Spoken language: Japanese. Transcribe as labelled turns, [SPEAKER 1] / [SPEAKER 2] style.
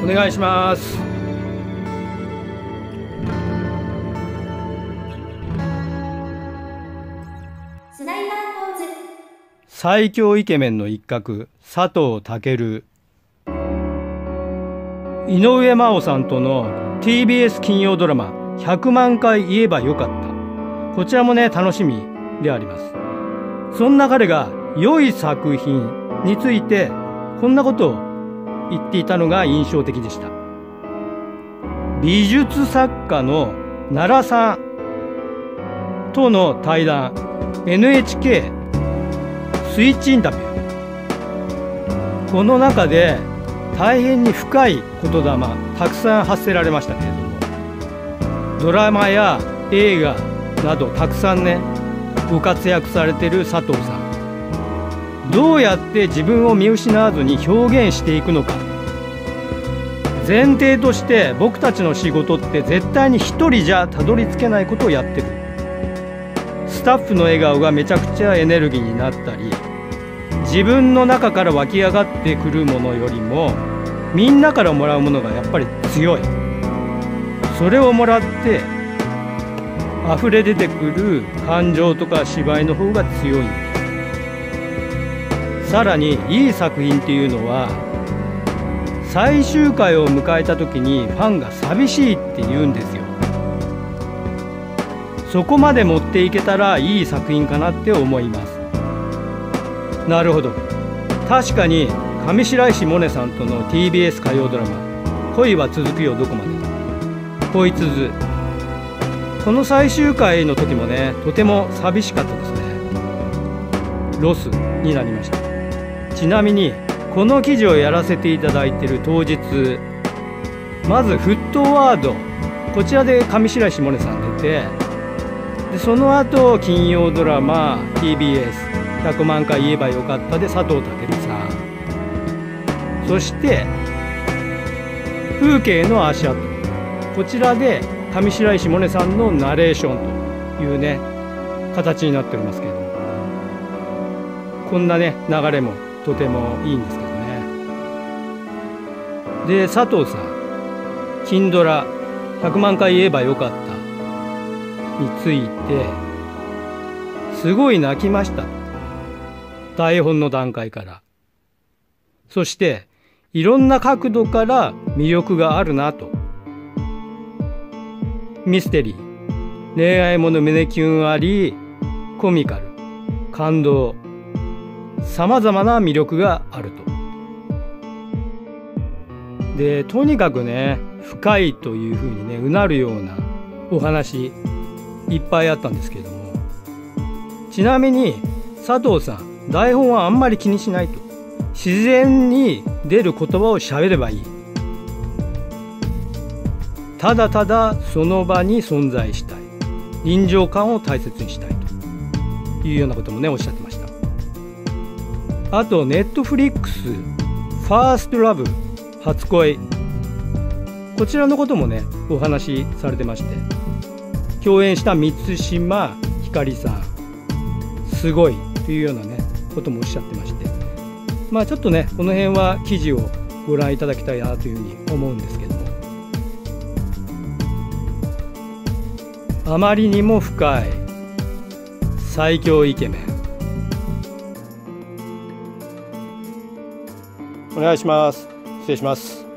[SPEAKER 1] お願いします。
[SPEAKER 2] スナイパーポーズ。
[SPEAKER 1] 最強イケメンの一角、佐藤健。井上真央さんとの TBS 金曜ドラマ100万回言えばよかった。こちらもね、楽しみであります。そんな彼が良い作品についてこんなことを言っていたのが印象的でした。美術作家の奈良さんとの対談、 NHK スイッチインタビュー。この中で大変に深い言霊たくさん発せられましたけれども、ドラマや映画などたくさんねご活躍されている佐藤さん、どうやって自分を見失わずに表現していくのか。前提として僕たちの仕事って絶対に一人じゃたどり着けないことをやってる。スタッフの笑顔がめちゃくちゃエネルギーになったり、自分の中から湧き上がってくるものよりもみんなからもらうものがやっぱり強い。それをもらって溢れ出てくる感情とか芝居の方が強いんです。さらにいい作品っていうのは最終回を迎えた時にファンが寂しいって言うんですよ。そこまで持っていけたらいい作品かなって思います。なるほど、確かに上白石萌音さんとの TBS 火曜ドラマ「恋は続くよどこまで」恋続、この最終回の時もね、とても寂しかったですね。ロスになりました。ちなみにこの記事をやらせていただいている当日、まず沸騰ワード、こちらで上白石萌音さん出て、でその後金曜ドラマ TBS100 万回言えばよかったで佐藤健さん、そして風景の足跡、こちらで上白石萌音さんのナレーションというね形になっておりますけれども、こんなね流れもとてもいいんですけどね。で佐藤さん、金ドラ100万回言えばよかったについてすごい泣きましたと、台本の段階から。そしていろんな角度から魅力があるなと。ミステリー、恋愛もの胸キュンあり、コミカル、感動、さまざまな魅力があると。でとにかくね深いというふうにねうなるようなお話いっぱいあったんですけれども、ちなみに佐藤さん台本はあんまり気にしないと。自然に出る言葉を喋ればいい。ただただその場に存在したい、臨場感を大切にしたいというようなこともねおっしゃってました。あとネットフリックスファーストラブ初恋、こちらのこともねお話しされてまして、共演した満島ひかりさんすごいというようなねこともおっしゃってまして、まあちょっとねこの辺は記事をご覧いただきたいなというふうに思うんですけども、あまりにも深い最強イケメン。お願いします。失礼します。